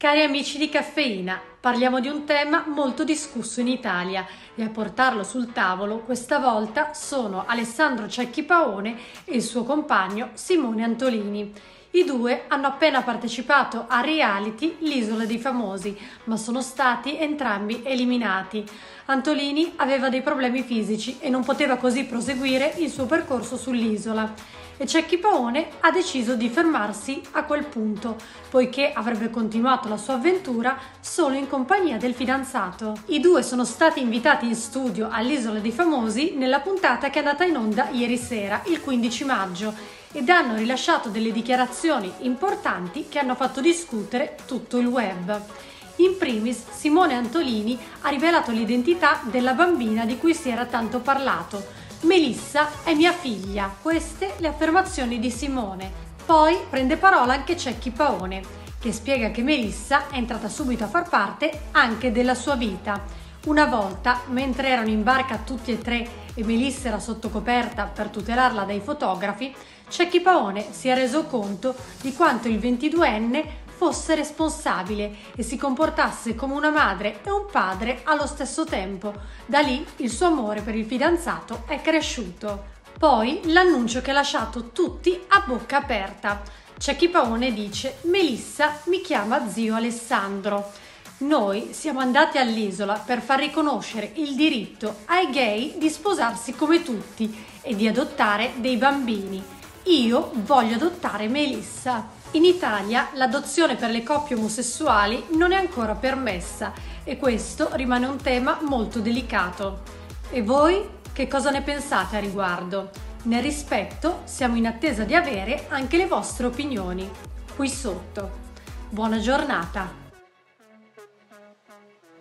Cari amici di Caffeina, parliamo di un tema molto discusso in Italia e a portarlo sul tavolo questa volta sono Alessandro Cecchi Paone e il suo compagno Simone Antolini. I due hanno appena partecipato a reality L'Isola dei Famosi, ma sono stati entrambi eliminati. Antolini aveva dei problemi fisici e non poteva così proseguire il suo percorso sull'isola. E Cecchi Paone ha deciso di fermarsi a quel punto, poiché avrebbe continuato la sua avventura solo in compagnia del fidanzato. I due sono stati invitati in studio all'Isola dei Famosi nella puntata che è andata in onda ieri sera, il 15 maggio, ed hanno rilasciato delle dichiarazioni importanti che hanno fatto discutere tutto il web. In primis, Simone Antolini ha rivelato l'identità della bambina di cui si era tanto parlato. Melissa è mia figlia, queste le affermazioni di Simone. Poi prende parola anche Cecchi Paone, che spiega che Melissa è entrata subito a far parte anche della sua vita. Una volta, mentre erano in barca tutti e tre e Melissa era sotto coperta per tutelarla dai fotografi, Cecchi Paone si è reso conto di quanto il 22enne fosse responsabile e si comportasse come una madre e un padre allo stesso tempo. Da lì il suo amore per il fidanzato è cresciuto. Poi l'annuncio che ha lasciato tutti a bocca aperta. Cecchi Paone dice: Melissa mi chiama zio Alessandro. Noi siamo andati all'isola per far riconoscere il diritto ai gay di sposarsi come tutti e di adottare dei bambini. Io voglio adottare Melissa. In Italia l'adozione per le coppie omosessuali non è ancora permessa e questo rimane un tema molto delicato. E voi che cosa ne pensate a riguardo? Nel rispetto siamo in attesa di avere anche le vostre opinioni qui sotto. Buona giornata!